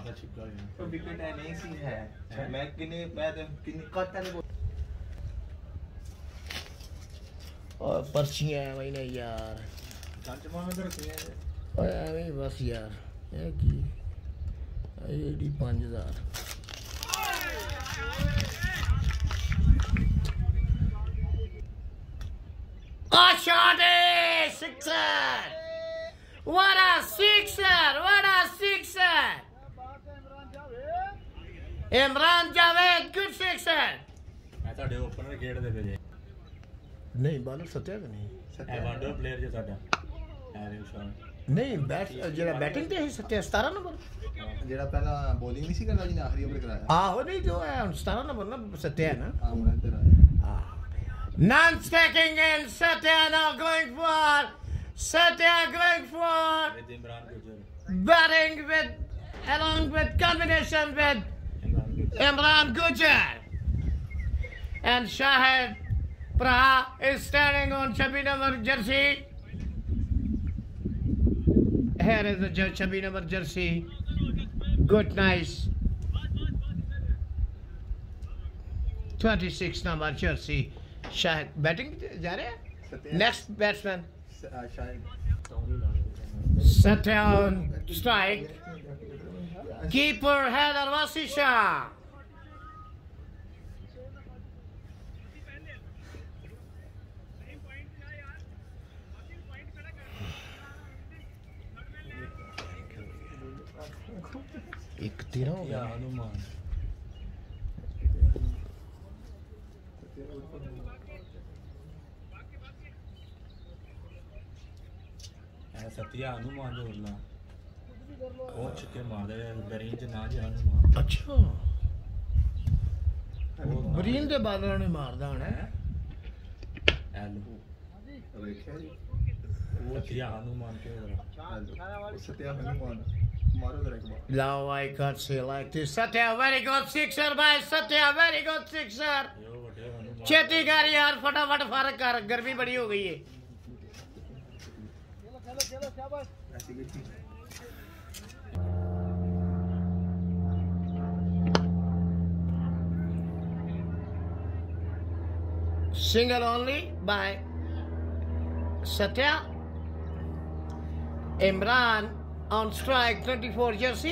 तो विकेट है नहीं सी है मैं किने कट नहीं और पर्चियां हैं मैंने यार जमा में रखी है ओए एवें बस यार ये की एडी 5000 shot it! Sixer! What a sixer! What a sixer! Imran Javed, good sixer! मैं ਤੁਹਾਡੇ ਓਪਨਰ ਖੇਡ ਦੇ ਪਏ नहीं बालर सत्या का नहीं ਸੱਤਿਆ ਵੰਡਰ ਪਲੇਅਰ ਜੇ ਸਾਡਾ ਐਵੇਂ ਸ਼ਾਟ नहीं बैट ਜਿਹੜਾ बैटिंग ਤੇ ਸੱਤਿਆ 17 ਨੰਬਰ ਜਿਹੜਾ ਪਹਿਲਾਂ ਬੋਲਿੰਗ ਨਹੀਂ ਸੀ ਕਰਦਾ ਜਿਹਨੇ ਆਖਰੀ ਓਵਰ ਕਰਾਇਆ ਆਹੋ ਨਹੀਂ ਜੋ ਹੈ 17 ਨੰਬਰ ਨਾ ਸੱਤਿਆ ਹੈ ਨਾ ਹਾਂ ਹੁਣ ਇੱਧਰ ਆਇਆ non-stacking in Satya now going for Satya going for batting with along with combination with Imran Gujar and Shahid Praha is standing on 26 number jersey. Here is the 26 number jersey. Good, nice. 26 number jersey. Shahid batting जा रहे हैं. Next batsman. Satya on strike. Keeper HAIDER WASI SHAH. एक तेरा हो गया हनुमान सत्या हनुमान जो बोलना वो छक्के मार दे बरीन च ना जे हनुमान अच्छा बरीन दे बादलों ने मारदा होना है एलो देखिए जी सत्या हनुमान के सत्या हनुमान मारो जरा एक बार Now I can't say like this. Satya, very good sixer by Satya, very good sixer. छेती कर यार फटाफट फारक कर गर्मी बड़ी हो गई है Single only by Satya. Imran on strike, 24 jersey.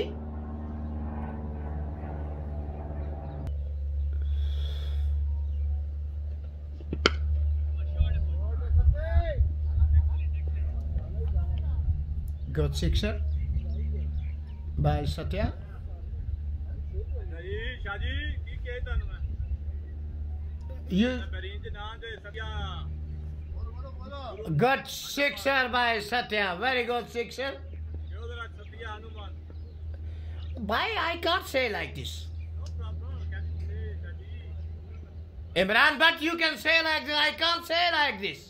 Good sixer by Satya. You good sixer by Satya, very good sixer. Why I can't say like this? Imran, but you can say like this. I can't say like this.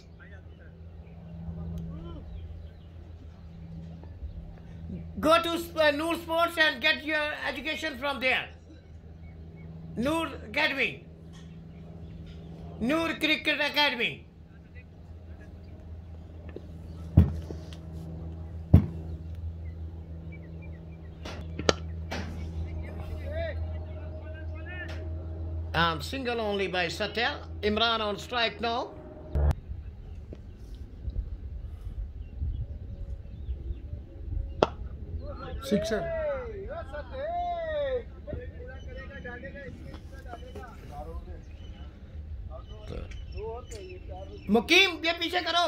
Go to Noor Sports and get your education from there. Noor Academy. Noor Cricket Academy. Single only by Satya. Imran on strike now. Sixer. मुकीम ये पीछे करो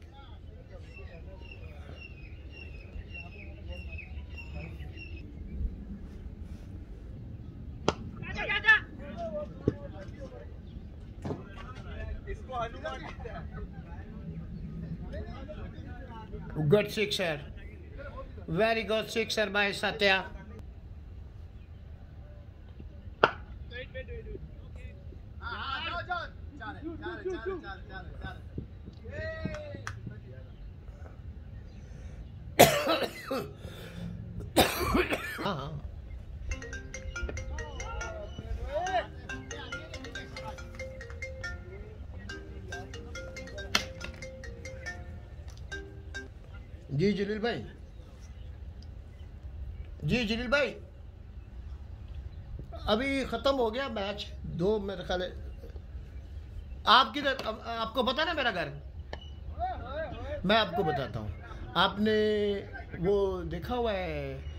Good sixer. Very good sixer by Satya. जी जलील भाई अभी ख़त्म हो गया match, 2 मेरे ख्याल है। आप किधर, आपको पता ना मेरा घर? मैं आपको बताता हूँ। आपने वो देखा हुआ है